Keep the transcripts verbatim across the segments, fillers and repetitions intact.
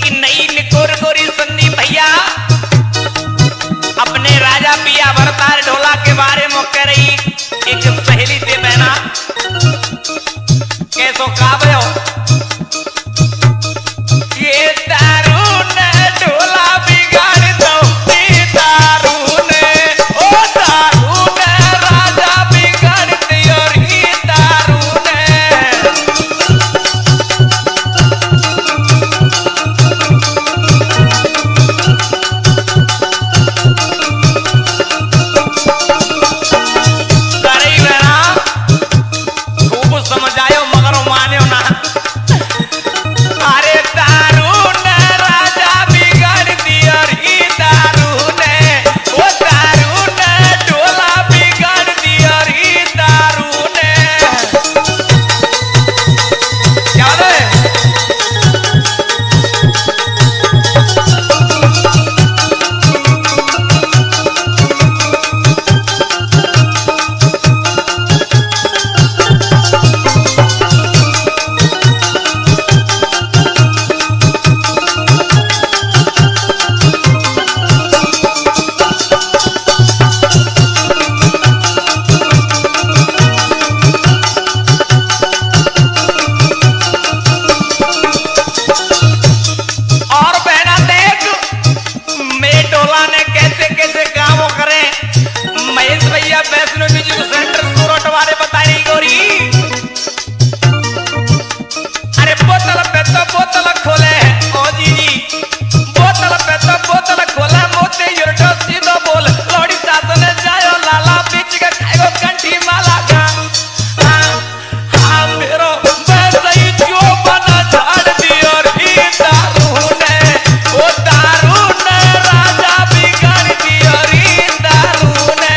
कि नई निकोर गोरी संदीप भैया अपने राजा पिया भरतार ढोला के बारे में कह रही एक सहेली से बहना कैसो काबयो ये दारू ने ढोला बिगाड़ दो दारू ने ओ दारू ने राजा बिगाड़ दियो री दारू ने समझायो मगर माने ना अरे दारू ने राजा बिगाड़ दिया री दारू ने वो दारू ने ढोला बिगाड़ दिया री दारू ने क्या रे वैष्णो म्यूजिक सेंटर सूरत वाले बताई गोरी अरे बोतल पे तो बोतल खोले ओ जी जी बोतल पे तो बोतल खोले मोते युरटो सीधो बोल लौड़ी सासने जायो लाला बीच के खाएगो कंठी माला का हाँ हाँ मेरो वैसे ही जो बना झाड़ दियो री दारू ने वो दारू ने राजा बिगाड़ दियो री दारू ने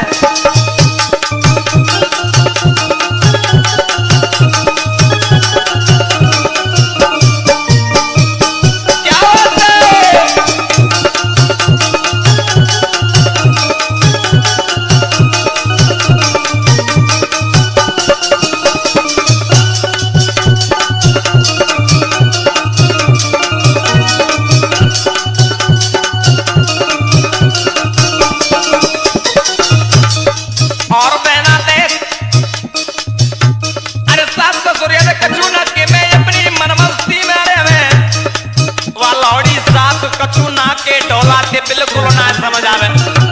और बहना देख अरे सास ससुरिया ने कछु ना के मैं अपनी मनमस्ती में रहे में वाला सास कछु ना के ढोला ते बिल्कुल ना समझ आवे।